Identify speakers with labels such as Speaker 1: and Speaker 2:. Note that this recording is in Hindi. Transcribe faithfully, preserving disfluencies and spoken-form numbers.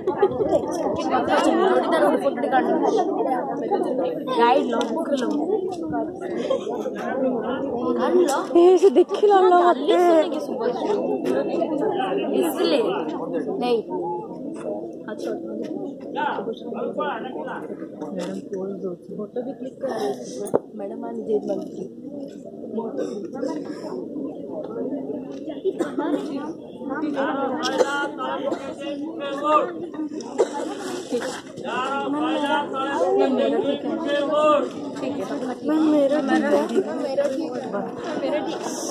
Speaker 1: गाइड लो बुक लो
Speaker 2: ए से देखि लो लो मते
Speaker 1: इसलिए नहीं अच्छा मैडम पोज दो फोटो भी क्लिक कर मैडम आने दे मंत्री ठीक है ठीक है मेरा मेरा ठीक है मेरा ठीक है